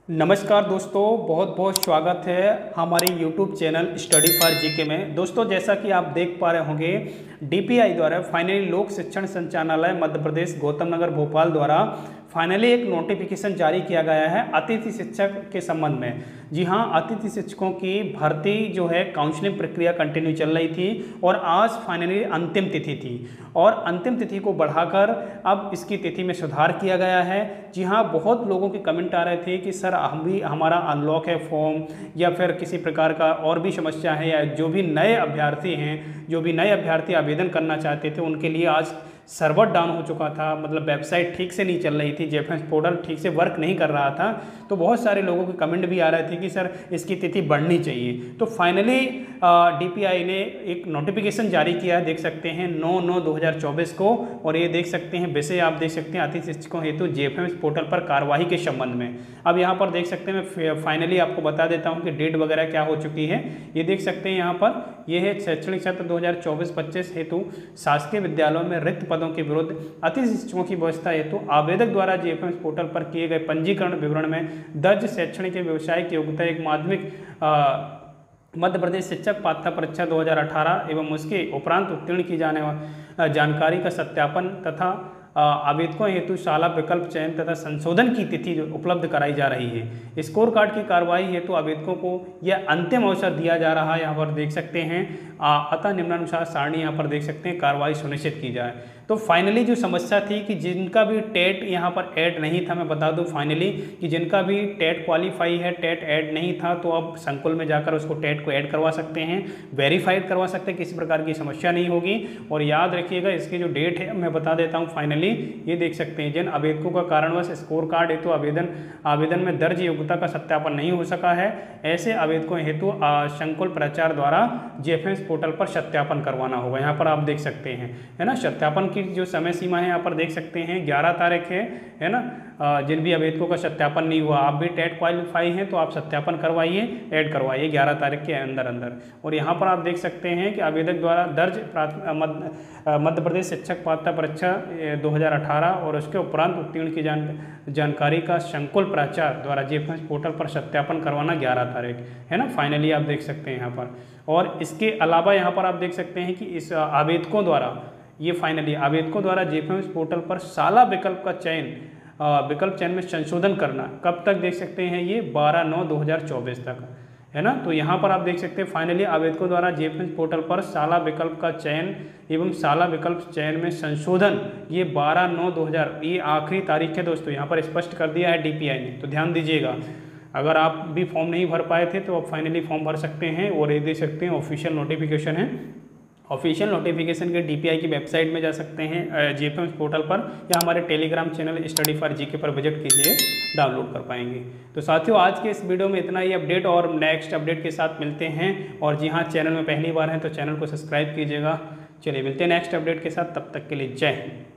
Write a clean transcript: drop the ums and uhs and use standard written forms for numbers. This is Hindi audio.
नमस्कार दोस्तों, बहुत बहुत स्वागत है हमारे YouTube channel study for GK में। दोस्तों, जैसा कि आप देख पा रहे होंगे, डीपीआई द्वारा फाइनली लोक शिक्षण संचालनालय मध्य प्रदेश गौतम नगर भोपाल द्वारा फाइनली एक नोटिफिकेशन जारी किया गया है अतिथि शिक्षक के संबंध में। जी हाँ, अतिथि शिक्षकों की भर्ती जो है काउंसलिंग प्रक्रिया कंटिन्यू चल रही थी और आज फाइनली अंतिम तिथि थी और अंतिम तिथि को बढ़ाकर अब इसकी तिथि में सुधार किया गया है। जी हाँ, बहुत लोगों के कमेंट आ रहे थे कि सर हमारा अनलॉक है फॉर्म या फिर किसी प्रकार का और भी समस्या है, या जो भी नए अभ्यर्थी आवेदन करना चाहते थे उनके लिए आज सर्वर डाउन हो चुका था, मतलब वेबसाइट ठीक से नहीं चल रही थी, जेएफएस पोर्टल ठीक से वर्क नहीं कर रहा था। तो बहुत सारे लोगों के कमेंट भी आ रहे थे कि सर इसकी तिथि बढ़नी चाहिए। तो फाइनली डीपीआई ने एक नोटिफिकेशन जारी किया है, देख सकते हैं 9/9/2024 को, और ये देख सकते हैं विषय आप देख सकते हैं अतिथि शिक्षकों हेतु जेएफएस पोर्टल पर कार्यवाही के संबंध में। अब यहाँ पर देख सकते हैं, मैं फाइनली आपको बता देता हूँ कि डेट वगैरह क्या हो चुकी है। ये देख सकते हैं यहाँ पर, ये है शैक्षणिक सत्र 2024-25 हेतु शासकीय विद्यालयों में रिक्त पदों के विरुद्ध अतिथि शिक्षकों की व्यवस्था हेतु आवेदक द्वारा जेएफएस पोर्टल पर किए गए पंजीकरण विवरण में दर्ज शैक्षणिक व्यवसायिक योग्यता एक माध्यमिक मध्य प्रदेश शिक्षक पात्रता परीक्षा 2018 एवं उसके उपरांत उत्तीर्ण की जाने वाली जानकारी का सत्यापन तथा आवेदकों हेतु शाला विकल्प चयन तथा संशोधन की तिथि उपलब्ध कराई जा रही है। स्कोर कार्ड की कार्रवाई हेतु आवेदकों को यह अंतिम अवसर दिया जा रहा है। यहाँ पर देख सकते हैं अतः निम्नानुसार सारणी यहाँ पर देख सकते हैं कार्रवाई सुनिश्चित की जाए। तो फाइनली जो समस्या थी कि जिनका भी टेट यहाँ पर ऐड नहीं था, मैं बता दूं फाइनली कि जिनका भी टेट क्वालिफाई है, टेट ऐड नहीं था, तो अब संकुल में जाकर उसको टेट को ऐड करवा सकते हैं, वेरीफाइड करवा सकते हैं, किसी प्रकार की समस्या नहीं होगी। और याद रखिएगा इसकी जो डेट है मैं बता देता हूँ फाइनली, ये देख सकते हैं जिन आवेदकों का कारणवश स्कोर कार्ड हेतु आवेदन में दर्ज योग्यता का सत्यापन नहीं हो सका है, ऐसे आवेदकों हेतु संकुल प्राचार्य द्वारा जेएफएस पोर्टल पर सत्यापन करवाना होगा। यहाँ पर आप देख सकते हैं, है ना, सत्यापन की जो समय सीमा है यहाँ पर देख सकते हैं 11 तारीख है ना। जिन भी आवेदकों का सत्यापन नहीं हुआ, आप भी टेट क्वालिफाई हैं तो आप सत्यापन करवाइए, ऐड करवाइए 11 तारीख के अंदर। और यहाँ पर आप देख सकते हैं कि आवेदक द्वारा दर्ज मध्य प्रदेश शिक्षक पात्रता परीक्षा 2018 और उसके उपरांत उत्तीर्ण की जानकारी का संकुल प्राचार्य द्वारा जेएफएस पोर्टल पर सत्यापन करवाना 11 तारीख, है ना। फाइनली आप देख सकते हैं यहाँ पर। और इसके अलावा यहाँ पर आप देख सकते हैं कि इस आवेदकों द्वारा जेएफएस पोर्टल पर शाला विकल्प चयन में संशोधन करना कब तक देख सकते हैं, ये 12/9/2024 तक, है ना। तो यहाँ पर आप देख सकते हैं फाइनली आवेदकों द्वारा जेएफएस पोर्टल पर शाला विकल्प का चयन एवं शाला विकल्प चयन में संशोधन, ये 12/9/2000 ये आखिरी तारीख है दोस्तों, यहाँ पर स्पष्ट कर दिया है डीपीआई ने। तो ध्यान दीजिएगा, अगर आप भी फॉर्म नहीं भर पाए थे तो आप फाइनली फॉर्म भर सकते हैं। और ये देख सकते हैं ऑफिशियल नोटिफिकेशन है, ऑफिशियल नोटिफिकेशन के डीपीआई की वेबसाइट में जा सकते हैं जेएफएस पोर्टल पर, या हमारे Telegram channel study for GK पर विजिट कीजिए, डाउनलोड कर पाएंगे। तो साथियों, आज के इस वीडियो में इतना ही अपडेट, और नेक्स्ट अपडेट के साथ मिलते हैं। और जी हाँ, चैनल में पहली बार हैं तो चैनल को सब्सक्राइब कीजिएगा। चलिए मिलते हैं नेक्स्ट अपडेट के साथ, तब तक के लिए जय हिंद।